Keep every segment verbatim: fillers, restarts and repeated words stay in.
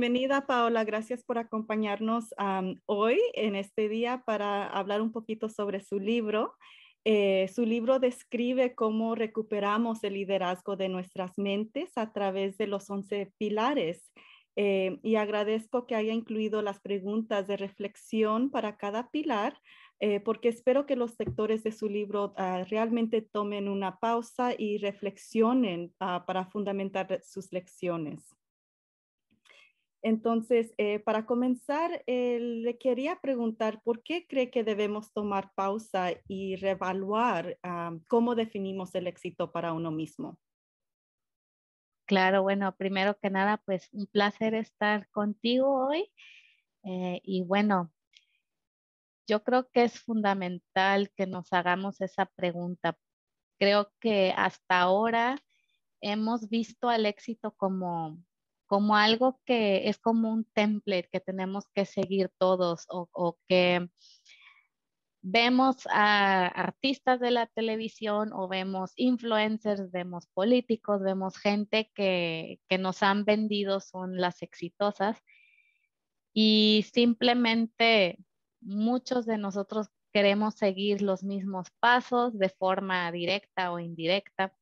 Bienvenida, Paola. Gracias por acompañarnos um, hoy en este día para hablar un poquito sobre su libro. Eh, su libro describe cómo recuperamos el liderazgo de nuestras mentes a través de los once pilares. Eh, y agradezco que haya incluido las preguntas de reflexión para cada pilar, eh, porque espero que los lectores de su libro uh, realmente tomen una pausa y reflexionen uh, para fundamentar sus lecciones. Entonces, eh, para comenzar, eh, le quería preguntar, ¿por qué cree que debemos tomar pausa y reevaluar um, cómo definimos el éxito para uno mismo? Claro, bueno, primero que nada, pues un placer estar contigo hoy. Eh, y bueno, yo creo que es fundamental que nos hagamos esa pregunta. Creo que hasta ahora hemos visto al éxito como, como algo que es como un template que tenemos que seguir todos o, o que vemos a artistas de la televisión o vemos influencers, vemos políticos, vemos gente que, que nos han vendido son las exitosas y simplemente muchos de nosotros queremos seguir los mismos pasos de forma directa o indirecta,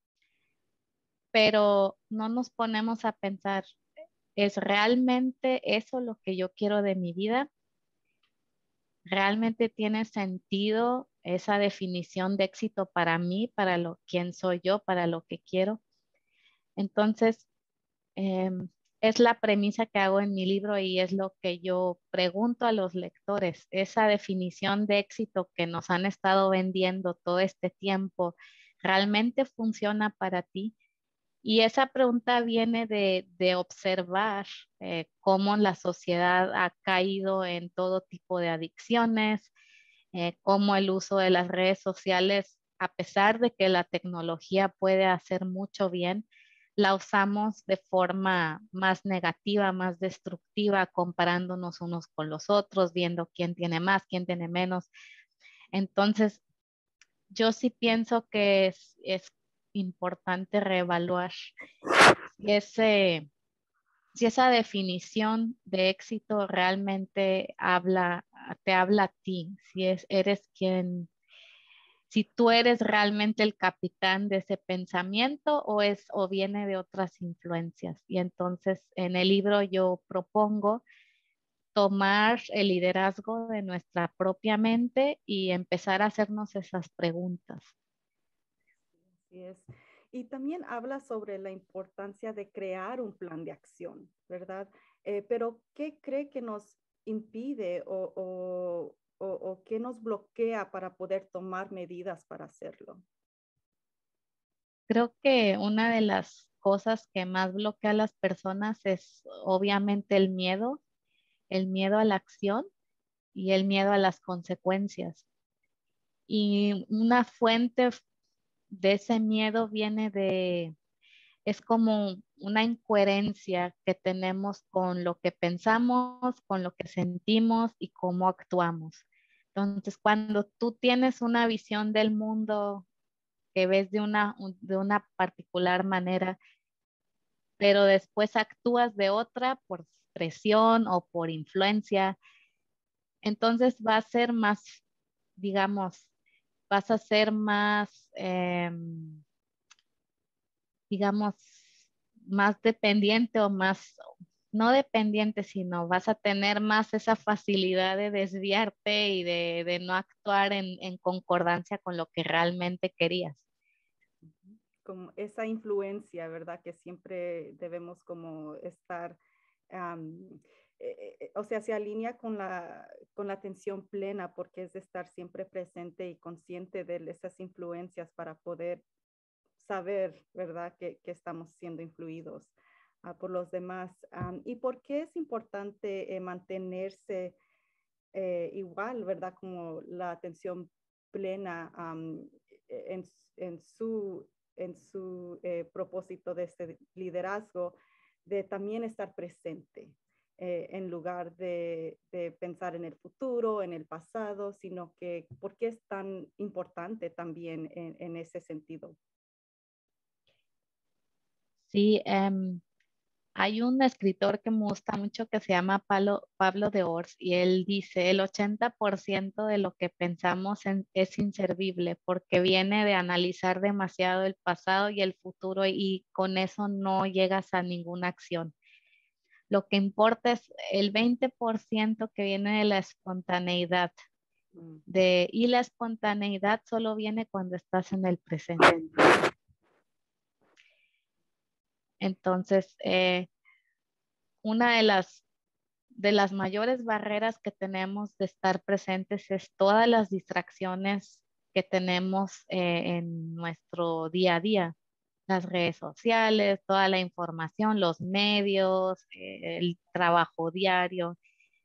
pero no nos ponemos a pensar, ¿es realmente eso lo que yo quiero de mi vida? ¿Realmente tiene sentido esa definición de éxito para mí, para lo quién soy yo, para lo que quiero? Entonces, em, es la premisa que hago en mi libro y es lo que yo pregunto a los lectores. Esa definición de éxito que nos han estado vendiendo todo este tiempo, ¿realmente funciona para ti? Y esa pregunta viene de, de observar eh, cómo la sociedad ha caído en todo tipo de adicciones, eh, cómo el uso de las redes sociales, a pesar de que la tecnología puede hacer mucho bien, la usamos de forma más negativa, más destructiva, comparándonos unos con los otros, viendo quién tiene más, quién tiene menos. Entonces, yo sí pienso que es, es importante reevaluar si ese, si esa definición de éxito realmente habla, te habla a ti, si es, eres quien, si tú eres realmente el capitán de ese pensamiento o es, o viene de otras influencias. Y entonces en el libro yo propongo tomar el liderazgo de nuestra propia mente y empezar a hacernos esas preguntas. Así es. Y también habla sobre la importancia de crear un plan de acción, ¿verdad? Eh, pero, ¿qué cree que nos impide o, o, o, o qué nos bloquea para poder tomar medidas para hacerlo? Creo que una de las cosas que más bloquea a las personas es obviamente el miedo, el miedo a la acción y el miedo a las consecuencias. Y una fuente de ese miedo viene de, es como una incoherencia que tenemos con lo que pensamos, con lo que sentimos y cómo actuamos. Entonces, cuando tú tienes una visión del mundo que ves de una, de una particular manera, pero después actúas de otra por presión o por influencia, entonces va a ser más, digamos, vas a ser más, eh, digamos, más dependiente o más, no dependiente, sino vas a tener más esa facilidad de desviarte y de, de no actuar en, en concordancia con lo que realmente querías. Como esa influencia, ¿verdad? Que siempre debemos como estar, um, eh, eh, o sea, se alinea con la, con la atención plena porque es de estar siempre presente y consciente de esas influencias para poder saber, ¿verdad? Que, que estamos siendo influidos uh, por los demás. Um, ¿Y por qué es importante eh, mantenerse eh, igual, ¿verdad? Como la atención plena um, en, en, su, en su eh, propósito de este liderazgo, de también estar presente, eh, en lugar de, de, pensar en el futuro, en el pasado, sino que por qué es tan importante también en, en ese sentido. Sí, um, Hay un escritor que me gusta mucho que se llama Pablo, Pablo de Ors y él dice, el ochenta por ciento de lo que pensamos en- es inservible porque viene de analizar demasiado el pasado y el futuro y con eso no llegas a ninguna acción. Lo que importa es el veinte por ciento que viene de la espontaneidad. Mm. De, y la espontaneidad solo viene cuando estás en el presente. Entonces, eh, una de las, de las mayores barreras que tenemos de estar presentes es todas las distracciones que tenemos eh, en nuestro día a día. Las redes sociales, toda la información, los medios, eh, el trabajo diario.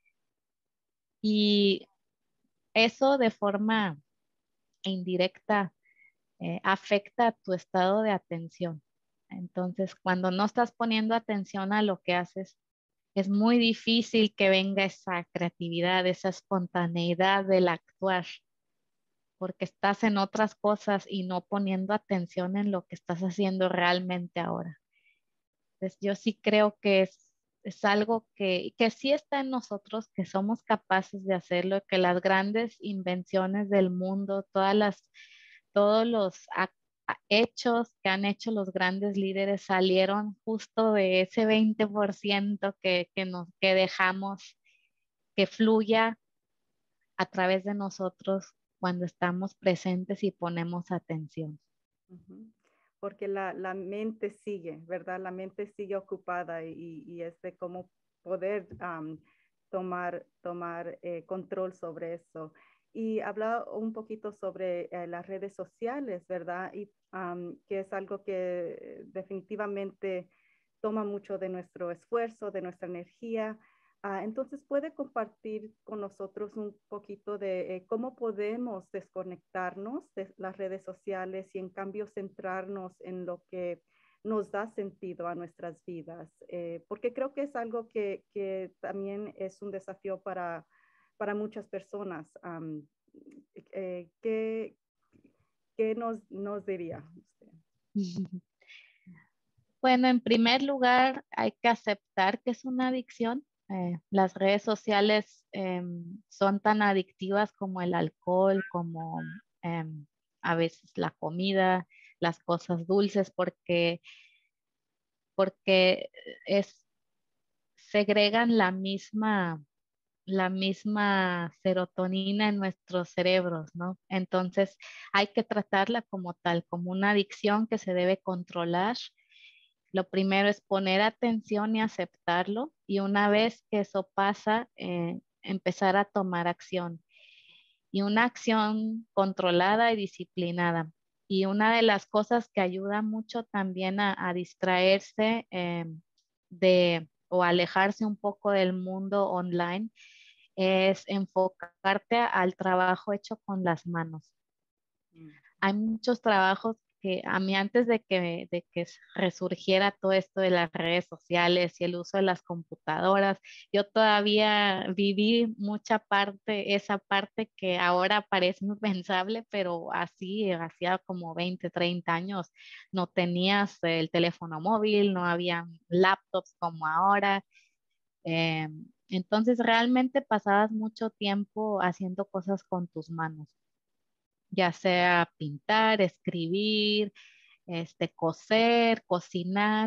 Y eso de forma indirecta eh, afecta a tu estado de atención. Entonces, cuando no estás poniendo atención a lo que haces, es muy difícil que venga esa creatividad, esa espontaneidad del actuar, porque estás en otras cosas y no poniendo atención en lo que estás haciendo realmente ahora. Entonces, yo sí creo que es, es algo que, que sí está en nosotros, que somos capaces de hacerlo, que las grandes invenciones del mundo, todas las, todos los ac- a- hechos que han hecho los grandes líderes salieron justo de ese veinte por ciento que, que, nos, que dejamos que fluya a través de nosotros cuando estamos presentes y ponemos atención. Ujú. Porque la, la mente sigue, ¿verdad? La mente sigue ocupada y, y es de cómo poder am, tomar, tomar eh, control sobre eso. Y habla un poquito sobre eh, las redes sociales, ¿verdad? Y am, que es algo que definitivamente toma mucho de nuestro esfuerzo, de nuestra energía. Ah, entonces, ¿puede compartir con nosotros un poquito de eh, cómo podemos desconectarnos de las redes sociales y en cambio centrarnos en lo que nos da sentido a nuestras vidas? Eh, porque creo que es algo que, que también es un desafío para, para muchas personas. Am, eh, ¿qué, qué nos, nos diría usted? Bueno, en primer lugar, hay que aceptar que es una adicción. Eh, las redes sociales em, son tan adictivas como el alcohol, como em, a veces la comida, las cosas dulces, porque, porque es, segregan la misma, la misma serotonina en nuestros cerebros, ¿no? Entonces, hay que tratarla como tal, como una adicción que se debe controlar. Lo primero es poner atención y aceptarlo y una vez que eso pasa, eh, empezar a tomar acción y una acción controlada y disciplinada. Y una de las cosas que ayuda mucho también a, a distraerse eh, de o alejarse un poco del mundo online es enfocarte al trabajo hecho con las manos. Mm. Hay muchos trabajos que a mí antes de que, de que resurgiera todo esto de las redes sociales y el uso de las computadoras, yo todavía viví mucha parte, esa parte que ahora parece impensable, pero así, hacía como veinte, treinta años, no tenías el teléfono móvil, no había laptops como ahora. eh, entonces realmente pasabas mucho tiempo haciendo cosas con tus manos, ya sea pintar, escribir, este, coser, cocinar.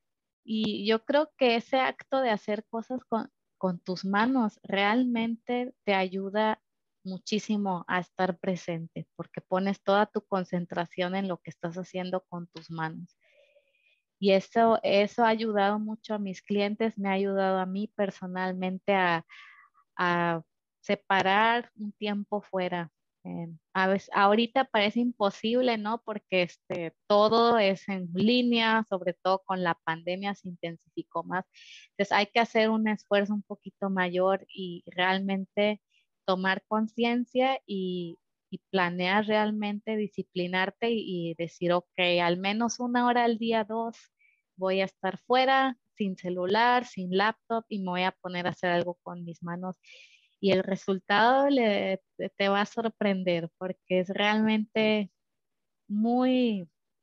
Y yo creo que ese acto de hacer cosas con, con tus manos realmente te ayuda muchísimo a estar presente, porque pones toda tu concentración en lo que estás haciendo con tus manos. Y eso, eso ha ayudado mucho a mis clientes, me ha ayudado a mí personalmente a, a separar un tiempo fuera. Eh, a veces, ahorita parece imposible, ¿no? Porque este, todo es en línea, sobre todo con la pandemia se intensificó más. Entonces hay que hacer un esfuerzo un poquito mayor y realmente tomar conciencia y, y planear realmente, disciplinarte y, y decir, ok, al menos una hora al día, dos, voy a estar fuera, sin celular, sin laptop y me voy a poner a hacer algo con mis manos y el resultado le, te te va a sorprender porque es realmente muy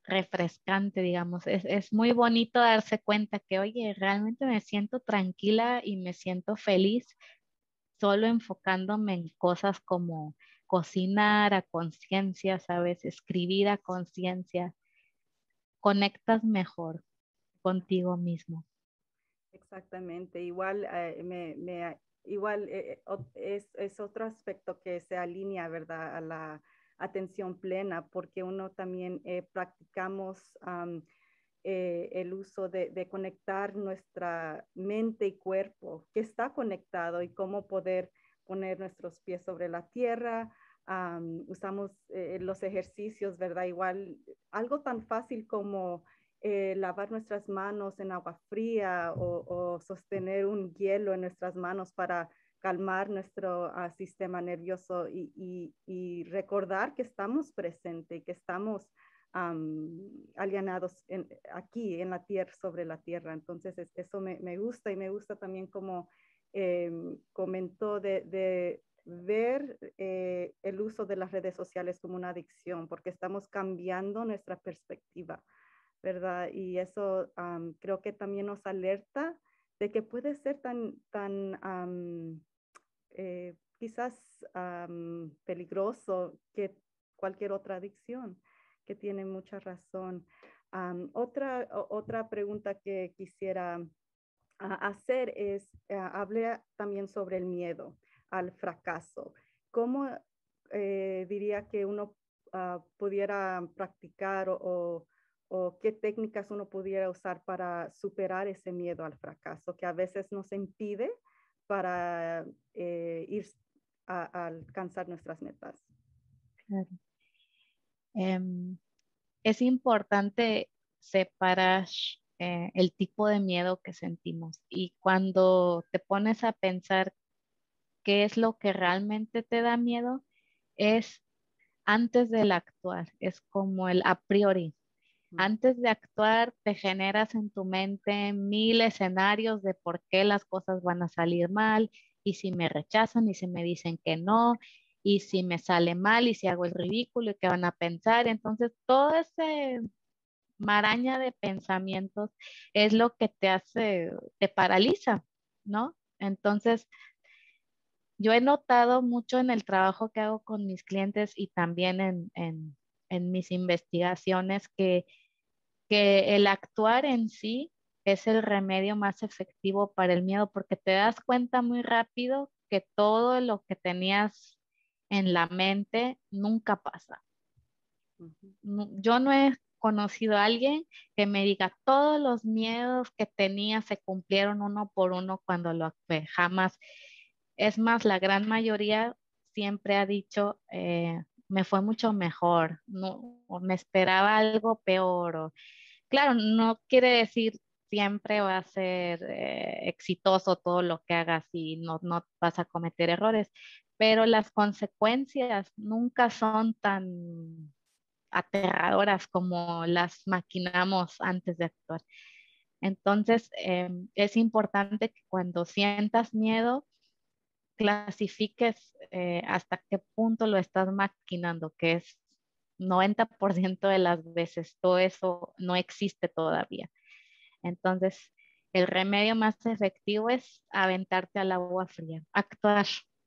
refrescante, digamos. Es, es muy bonito darse cuenta que, oye, realmente me siento tranquila y me siento feliz solo enfocándome en cosas como cocinar a conciencia, ¿sabes? Escribir a conciencia. Conectas mejor contigo mismo. Exactamente, igual eh, me, me- igual eh, eh, ot- es, es otro aspecto que se alinea, ¿verdad? A la atención plena, porque uno también eh, practicamos am, eh, el uso de, de conectar nuestra mente y cuerpo, que está conectado y cómo poder poner nuestros pies sobre la tierra. Am, usamos eh, los ejercicios, ¿verdad? Igual algo tan fácil como eh, lavar nuestras manos en agua fría o, o, sostener un hielo en nuestras manos para calmar nuestro uh, sistema nervioso y, y, y, recordar que estamos presentes y que estamos um, alienados en, aquí en la tierra, sobre la tierra. Entonces es, eso me, me, gusta y me gusta también como eh, comentó de, de ver eh, el uso de las redes sociales como una adicción, porque estamos cambiando nuestra perspectiva, ¿verdad? Y eso um, creo que también nos alerta de que puede ser tan, tan um, eh, quizás um, peligroso que cualquier otra adicción, que tiene mucha razón. Um, otra, otra pregunta que quisiera uh, hacer es, uh, hablé también sobre el miedo al fracaso. ¿Cómo eh, diría que uno uh, pudiera practicar o, o o qué técnicas uno pudiera usar para superar ese miedo al fracaso que a veces nos impide para eh, ir a, a, alcanzar nuestras metas? Claro. Um, es importante separar eh, el tipo de miedo que sentimos y cuando te pones a pensar qué es lo que realmente te da miedo, es antes del actuar, es como el a priori. Antes de actuar, te generas en tu mente mil escenarios de por qué las cosas van a salir mal, y si me rechazan, y si me dicen que no, y si me sale mal, y si hago el ridículo, y qué van a pensar. Entonces, todo ese maraña de pensamientos es lo que te hace, te paraliza, ¿no? Entonces, yo he notado mucho en el trabajo que hago con mis clientes y también en, en, en mis investigaciones que que el actuar en sí es el remedio más efectivo para el miedo, porque te das cuenta muy rápido que todo lo que tenías en la mente nunca pasa. Uh-huh. No- Yo no he conocido a alguien que me diga todos los miedos que tenía se cumplieron uno por uno cuando lo actué. Jamás. Es más, la gran mayoría siempre ha dicho, eh, me fue mucho mejor, no, o me esperaba algo peor, o claro, no quiere decir siempre va a ser eh, exitoso todo lo que hagas y no, no vas a cometer errores, pero las consecuencias nunca son tan aterradoras como las maquinamos antes de actuar. Entonces, eh, es importante que cuando sientas miedo, clasifiques eh, hasta qué punto lo estás maquinando, que es noventa por ciento de las veces todo eso no existe todavía. Entonces, el remedio más efectivo es aventarte al agua fría, actuar.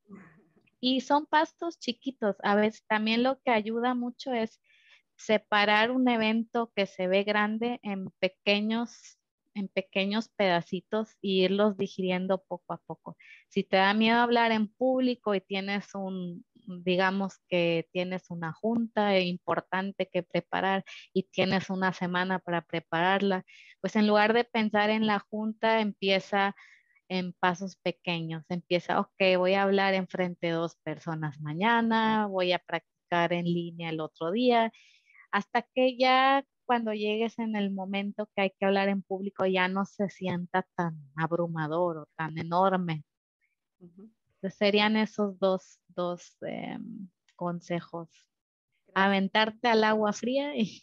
Y son pasos chiquitos. A veces también lo que ayuda mucho es separar un evento que se ve grande en pequeños, en pequeños pedacitos y irlos digiriendo poco a poco. Si te da miedo hablar en público y tienes un, digamos que tienes una junta importante que preparar y tienes una semana para prepararla, pues en lugar de pensar en la junta, empieza en pasos pequeños. Empieza, ok, voy a hablar en frente de dos personas mañana, voy a practicar en línea el otro día, hasta que ya cuando llegues en el momento que hay que hablar en público ya no se sienta tan abrumador o tan enorme. Uh-huh. Entonces serían esos dos, dos eh, consejos. Gracias. Aventarte al agua fría y,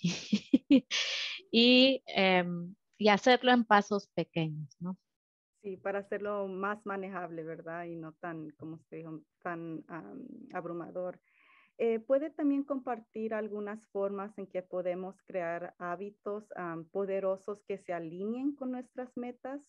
y, eh, y hacerlo en pasos pequeños, ¿no? Sí, para hacerlo más manejable, ¿verdad? Y no tan, como usted dijo, tan um, abrumador. Eh, ¿puede también compartir algunas formas en que podemos crear hábitos um, poderosos que se alineen con nuestras metas?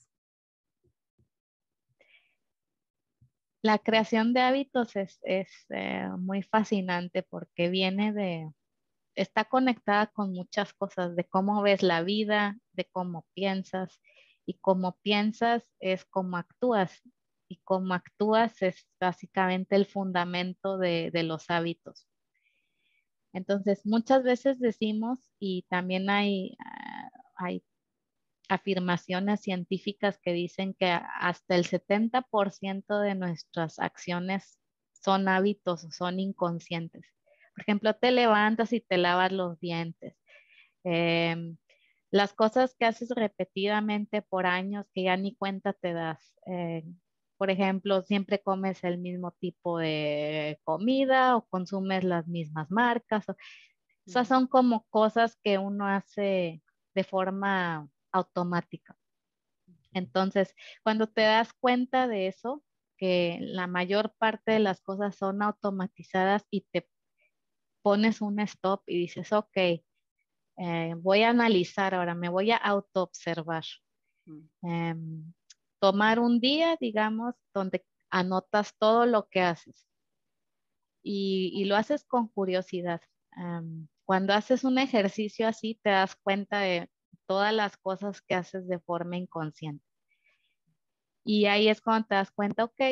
La creación de hábitos es, es eh, muy fascinante porque viene de, está conectada con muchas cosas, de cómo ves la vida, de cómo piensas, y cómo piensas es cómo actúas, y cómo actúas es básicamente el fundamento de, de los hábitos. Entonces, muchas veces decimos, y también hay, ah, hay afirmaciones científicas que dicen que hasta el setenta por ciento de nuestras acciones son hábitos o son inconscientes. Por ejemplo, te levantas y te lavas los dientes. Em, las cosas que haces repetidamente por años que ya ni cuenta te das. Eh, por ejemplo, siempre comes el mismo tipo de comida o consumes las mismas marcas. o- Esas Ujú. son como cosas que uno hace de forma automática. Entonces, cuando te das cuenta de eso, que la mayor parte de las cosas son automatizadas y te pones un stop y dices, ok, eh, voy a analizar ahora, me voy a autoobservar. Mm. Em, tomar un día, digamos, donde anotas todo lo que haces y, y lo haces con curiosidad. Em, cuando haces un ejercicio así, te das cuenta de todas las cosas que haces de forma inconsciente. Y ahí es cuando te das cuenta, ok,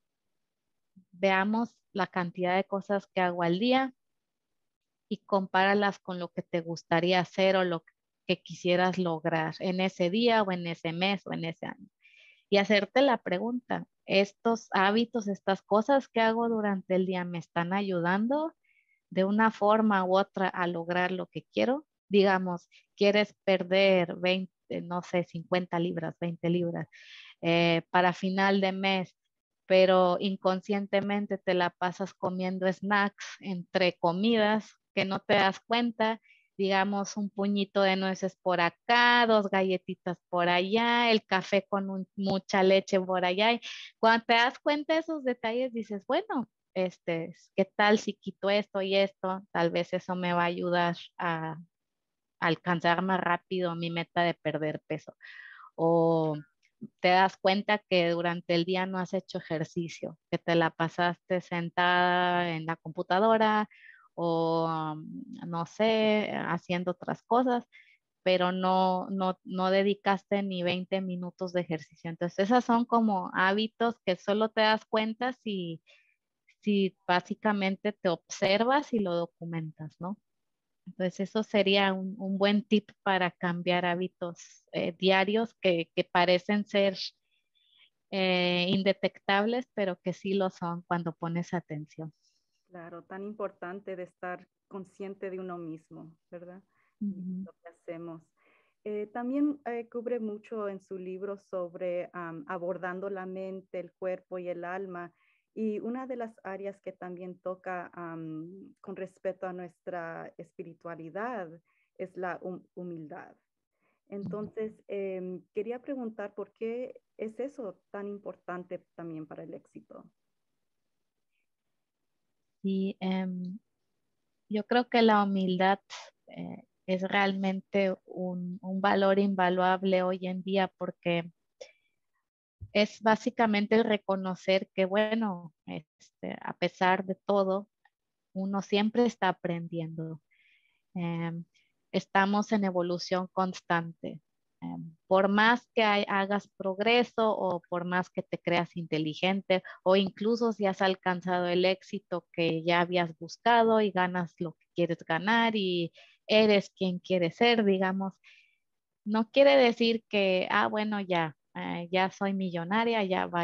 veamos la cantidad de cosas que hago al día y compáralas con lo que te gustaría hacer o lo que quisieras lograr en ese día o en ese mes o en ese año. Y hacerte la pregunta, ¿estos hábitos, estas cosas que hago durante el día me están ayudando de una forma u otra a lograr lo que quiero? Digamos, quieres perder veinte, no sé, cincuenta libras, veinte libras eh, para final de mes, pero inconscientemente te la pasas comiendo snacks entre comidas que no te das cuenta, digamos un puñito de nueces por acá, dos galletitas por allá, el café con un- mucha leche por allá. Y cuando te das cuenta de esos detalles, dices, bueno, este, ¿qué tal si quito esto y esto? Tal vez eso me va a ayudar a alcanzar más rápido mi meta de perder peso. O te das cuenta que durante el día no has hecho ejercicio, que te la pasaste sentada en la computadora o, um, no sé, haciendo otras cosas, pero no, no, no dedicaste ni veinte minutos de ejercicio. Entonces, esas son como hábitos que solo te das cuenta si, si básicamente te observas y lo documentas, ¿no? Entonces, eso sería un, un buen tip para cambiar hábitos eh, diarios que, que parecen ser eh, indetectables, pero que sí lo son cuando pones atención. Claro, tan importante de estar consciente de uno mismo, ¿verdad? Y Ujú. lo que hacemos. Eh, también eh, cubre mucho en su libro sobre am, abordando la mente, el cuerpo y el alma. Y una de las áreas que también toca am, con respecto a nuestra espiritualidad es la hum- humildad. Entonces, em, quería preguntar por qué es eso tan importante también para el éxito. Y em, yo creo que la humildad eh, es realmente un, un valor invaluable hoy en día porque es básicamente el reconocer que, bueno, este, a pesar de todo, uno siempre está aprendiendo. Em, Estamos en evolución constante. Em, por más que hay- hagas progreso o por más que te creas inteligente o incluso si has alcanzado el éxito que ya habías buscado y ganas lo que quieres ganar y eres quien quieres ser, digamos, no quiere decir que, ah, bueno, ya, eh, ya soy millonaria, ya va,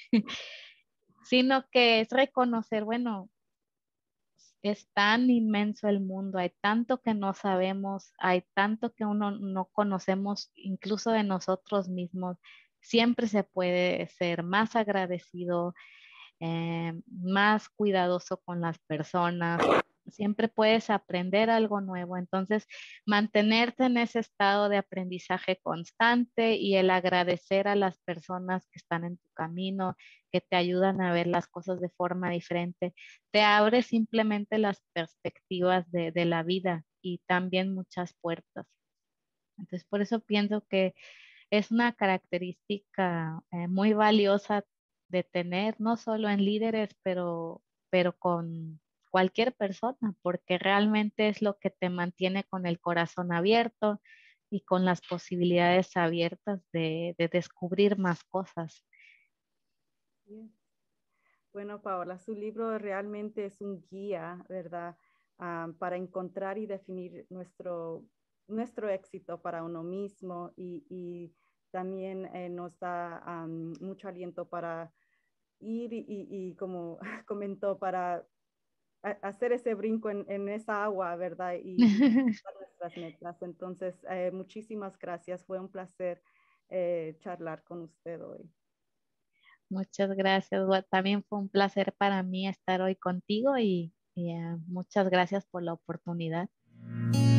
sino que es reconocer, bueno, es tan inmenso el mundo, hay tanto que no sabemos, hay tanto que uno no conocemos incluso de nosotros mismos. Siempre se puede ser más agradecido, eh, más cuidadoso con las personas, siempre puedes aprender algo nuevo. Entonces, mantenerte en ese estado de aprendizaje constante y el agradecer a las personas que están en tu camino, que te ayudan a ver las cosas de forma diferente, te abre simplemente las perspectivas de, de la vida y también muchas puertas. Entonces, por eso pienso que es una característica eh, muy valiosa de tener, no solo en líderes, pero, pero con cualquier persona, porque realmente es lo que te mantiene con el corazón abierto y con las posibilidades abiertas de, de descubrir más cosas. Bien. Bueno, Paola, su libro realmente es un guía, ¿verdad? Ah, para encontrar y definir nuestro, nuestro éxito para uno mismo y, y también eh, nos da um, mucho aliento para ir y, y, y como comentó, para a, hacer ese brinco en, en, esa agua, ¿verdad? Y, y nuestras metas. Entonces, eh, muchísimas gracias. Fue un placer eh, charlar con usted hoy. Muchas gracias. Gua- También fue un placer para mí estar hoy contigo y, y, eh, muchas gracias por la oportunidad.